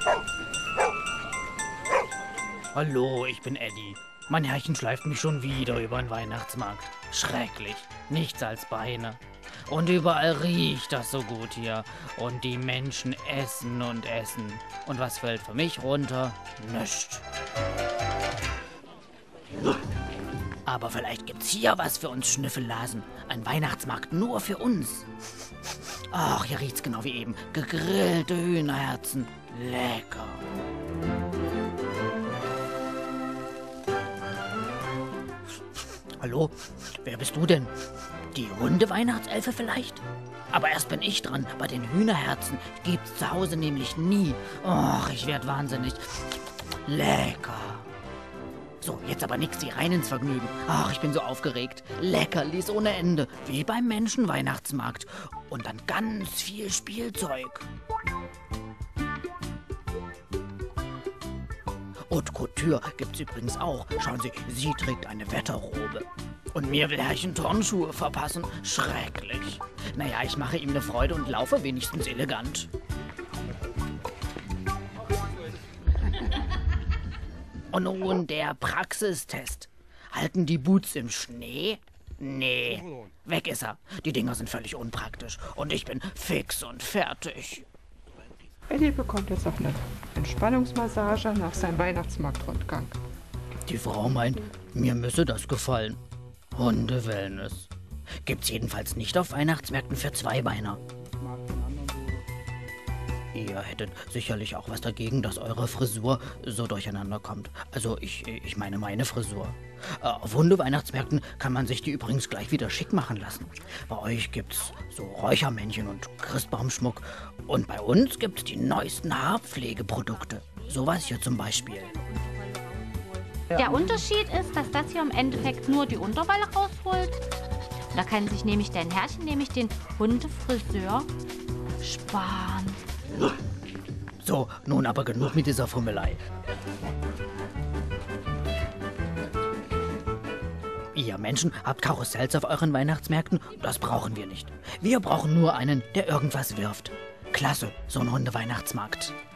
Hallo, ich bin Eddie. Mein Herrchen schleift mich schon wieder über den Weihnachtsmarkt. Schrecklich. Nichts als Beine. Und überall riecht das so gut hier. Und die Menschen essen und essen. Und was fällt für mich runter? Nichts. Aber vielleicht gibt's hier was für uns Schnüffelnasen. Ein Weihnachtsmarkt nur für uns. Ach, hier riecht's genau wie eben. Gegrillte Hühnerherzen. Lecker. Hallo? Wer bist du denn? Die Hunde-Weihnachtselfe vielleicht? Aber erst bin ich dran. Bei den Hühnerherzen gibt's zu Hause nämlich nie. Och, ich werd wahnsinnig. Lecker. So, jetzt aber nix, die rein ins Vergnügen. Ach, ich bin so aufgeregt. Leckerlis ohne Ende. Wie beim Menschenweihnachtsmarkt. Und dann ganz viel Spielzeug. Haute Couture gibt's übrigens auch. Schauen Sie, sie trägt eine Wetterrobe. Und mir will Herrchen Turnschuhe verpassen. Schrecklich. Naja, ich mache ihm eine Freude und laufe wenigstens elegant. Und nun der Praxistest. Halten die Boots im Schnee? Nee. Weg ist er. Die Dinger sind völlig unpraktisch. Und ich bin fix und fertig. Eddie bekommt jetzt auch eine Entspannungsmassage nach seinem Weihnachtsmarktrundgang. Die Frau meint, mir müsse das gefallen. Hunde-Wellness. Gibt's jedenfalls nicht auf Weihnachtsmärkten für Zweibeiner. Ihr hättet sicherlich auch was dagegen, dass eure Frisur so durcheinander kommt. Also ich meine meine Frisur. Auf Hunde-Weihnachtsmärkten kann man sich die übrigens gleich wieder schick machen lassen. Bei euch gibt's so Räuchermännchen und Christbaumschmuck. Und bei uns gibt's die neuesten Haarpflegeprodukte. Sowas hier zum Beispiel. Der Unterschied ist, dass das hier im Endeffekt nur die Unterwolle rausholt. Da kann sich nämlich dein Herrchen, nämlich den Hundefriseur, sparen. So, nun aber genug mit dieser Fummelei. Ihr Menschen habt Karussells auf euren Weihnachtsmärkten? Das brauchen wir nicht. Wir brauchen nur einen, der irgendwas wirft. Klasse, so ein Hundeweihnachtsmarkt.